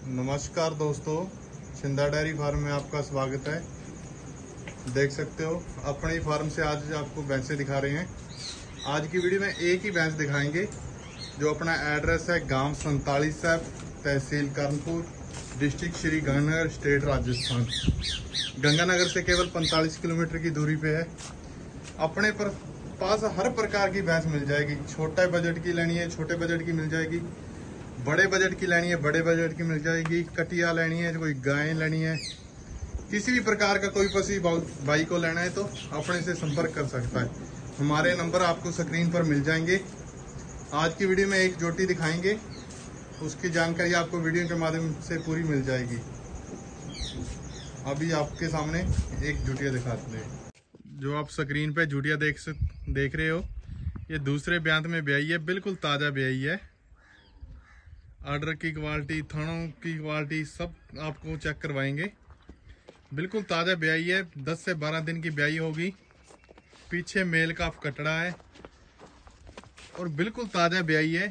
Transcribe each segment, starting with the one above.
नमस्कार दोस्तों, Chhinda dairy farm में आपका स्वागत है। देख सकते हो अपने ही फार्म से आज आपको भैंसें दिखा रहे हैं। आज की वीडियो में एक ही भैंस दिखाएंगे जो अपना एड्रेस है गांव 47 है, तहसील कर्णपुर, डिस्ट्रिक्ट श्री गंगानगर, स्टेट राजस्थान। गंगानगर से केवल 45 किलोमीटर की दूरी पे है। अपने पास हर प्रकार की भैंस मिल जाएगी। छोटे बजट की लेनी है छोटे बजट की मिल जाएगी, बड़े बजट की लेनी है बड़े बजट की मिल जाएगी, कटिया लेनी है, कोई गाय लेनी है, किसी भी प्रकार का कोई पशु भाई को लेना है तो अपने से संपर्क कर सकता है। हमारे नंबर आपको स्क्रीन पर मिल जाएंगे। आज की वीडियो में एक जोटी दिखाएंगे, उसकी जानकारी आपको वीडियो के माध्यम से पूरी मिल जाएगी। अभी आपके सामने एक जुटिया दिखाते हैं। जो आप स्क्रीन पे जुटिया देख रहे हो, ये दूसरे ब्यांत में ब्याई है, बिल्कुल ताज़ा ब्याई है। आर्डर की क्वालिटी, थनों की क्वालिटी सब आपको चेक करवाएंगे। बिल्कुल ताज़ा ब्याई है, 10 से 12 दिन की ब्याई होगी। पीछे मेल का कटड़ा है और बिल्कुल ताज़ा ब्याई है।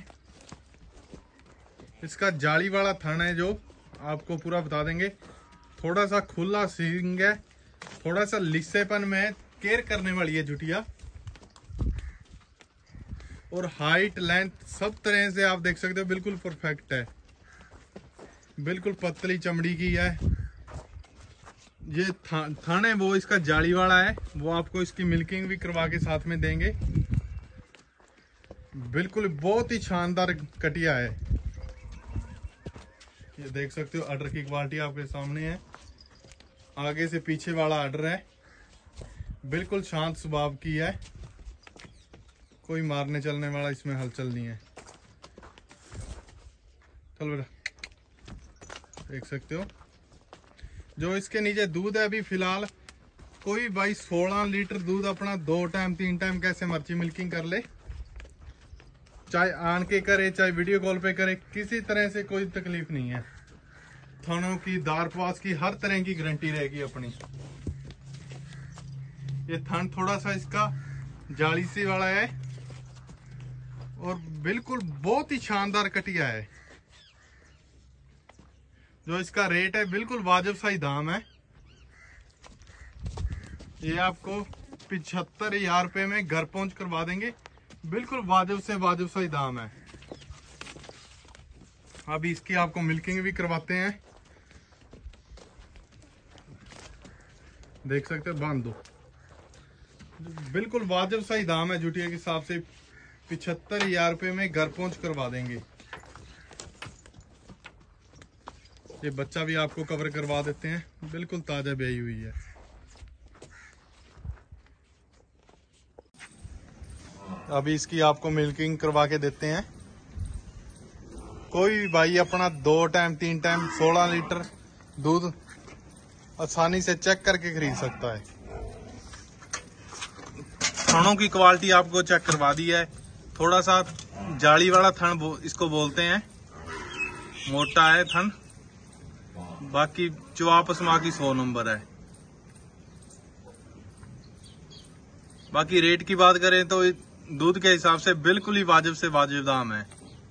इसका जाली वाला थन है जो आपको पूरा बता देंगे। थोड़ा सा खुला सींग है, थोड़ा सा लिस्सेपन में केयर करने वाली है जुटिया। और हाइट लेंथ सब तरह से आप देख सकते हो बिल्कुल परफेक्ट है। बिल्कुल पतली चमड़ी की है। ये थन है वो इसका जाली वाला है, वो आपको इसकी मिल्किंग भी करवा के साथ में देंगे। बिल्कुल बहुत ही शानदार कटिया है। ये देख सकते हो आर्डर की क्वालिटी आपके सामने है। आगे से पीछे वाला आर्डर है, बिल्कुल शांत स्वभाव की है, कोई मारने चलने वाला इसमें हलचल नहीं है। चल बेटा, देख सकते हो जो इसके नीचे दूध है अभी फिलहाल कोई भाई 16 लीटर दूध अपना 2 टाइम 3 टाइम कैसे मर्जी मिल्किंग कर ले, चाहे आन के करे चाहे वीडियो कॉल पे करे, किसी तरह से कोई तकलीफ नहीं है। थनों की, दार पास की, हर तरह की गारंटी रहेगी अपनी। ये थन थोड़ा सा इसका जाली सी वाला है और बिल्कुल बहुत ही शानदार कटिया है। जो इसका रेट है बिल्कुल वाजिब सा ही दाम है। ये आपको 75,000 रुपये में घर पहुंच करवा देंगे। बिल्कुल वाजिब से वाजिब सा ही दाम है। अभी इसकी आपको मिल्किंग भी करवाते हैं। देख सकते हो, बांध दो। बिल्कुल वाजिब सा ही दाम है जुटिया के हिसाब से। 75,000 रुपये में घर पहुंच करवा देंगे। ये बच्चा भी आपको कवर करवा देते हैं, बिल्कुल ताजा ब्याई हुई है। अभी इसकी आपको मिल्किंग करवा के देते हैं। कोई भाई अपना 2 टाइम 3 टाइम 16 लीटर दूध आसानी से चेक करके खरीद सकता है। थनों की क्वालिटी आपको चेक करवा दी है। थोड़ा सा जाली वाला थन इसको बोलते हैं, मोटा है थन। बाकी जो आपस में की 100 नंबर है। बाकी रेट की बात करें तो दूध के हिसाब से बिल्कुल ही वाजिब से वाजिब दाम है।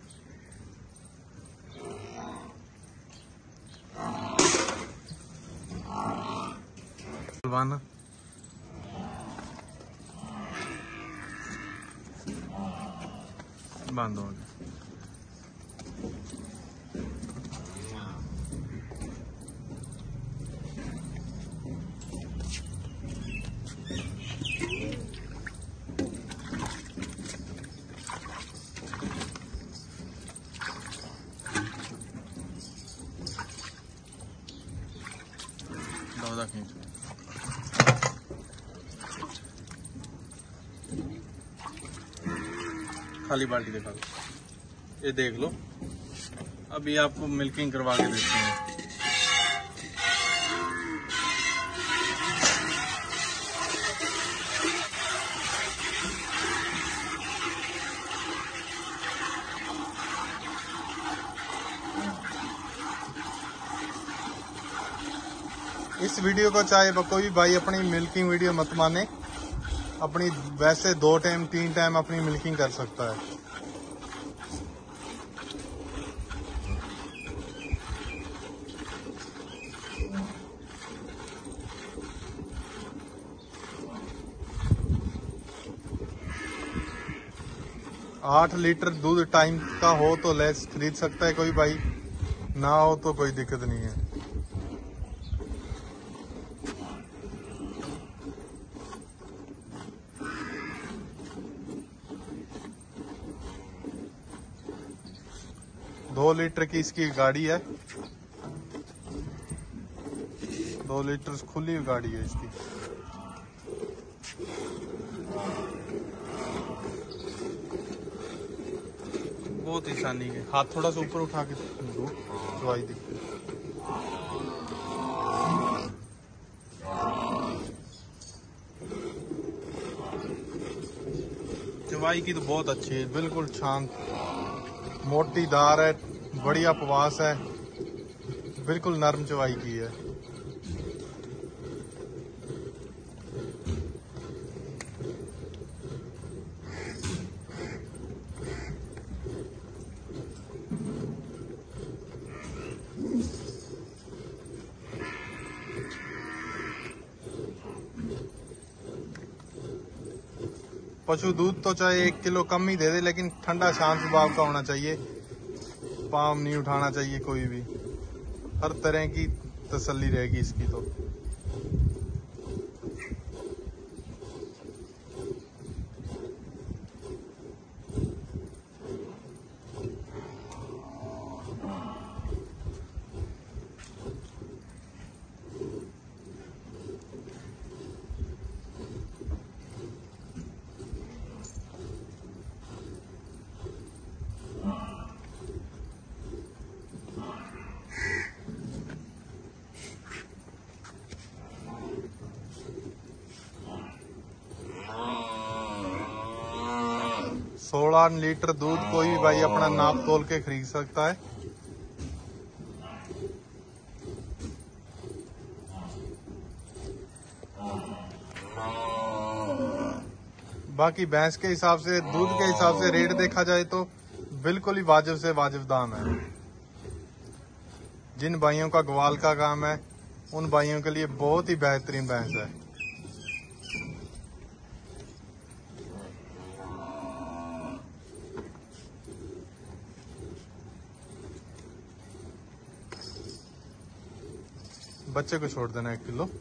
बांधो। खाली बाल्टी दिखा दो, ये देख लो। अभी आपको मिल्किंग करवा के देते हैं। इस वीडियो को चाहे कोई भाई अपनी मिल्किंग वीडियो मत माने, अपनी वैसे 2 टाइम 3 टाइम अपनी मिल्किंग कर सकता है। 8 लीटर दूध टाइम का हो तो लेस खरीद सकता है कोई भाई, ना हो तो कोई दिक्कत नहीं है। दो लीटर की इसकी गाड़ी है, 2 लीटर खुली हुई गाड़ी है इसकी। बहुत ही आसानी है। हाथ थोड़ा सा ऊपर उठा के दो, चवाई दिखती है। चवाई की तो बहुत अच्छी है, बिल्कुल शांत, मोटी दार है, बढ़िया उपवास है, बिल्कुल नरम चवाई की है। पशु दूध तो चाहे 1 किलो कम ही दे दे, लेकिन ठंडा शांत स्वभाव का होना चाहिए, पाँव नहीं उठाना चाहिए कोई भी। हर तरह की तसल्ली रहेगी इसकी तो। सोलह लीटर दूध कोई भी भाई अपना नाप तोल के खरीद सकता है। बाकी भैंस के हिसाब से, दूध के हिसाब से रेट देखा जाए तो बिल्कुल ही वाजिब से वाजिब दाम है। जिन भाइयों का ग्वाल का काम है उन भाइयों के लिए बहुत ही बेहतरीन भैंस है। बच्चे को छोड़ देना 1 किलो।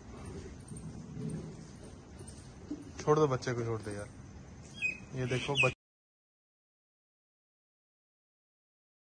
छोड़ दो बच्चे को, छोड़ दो यार। ये देखो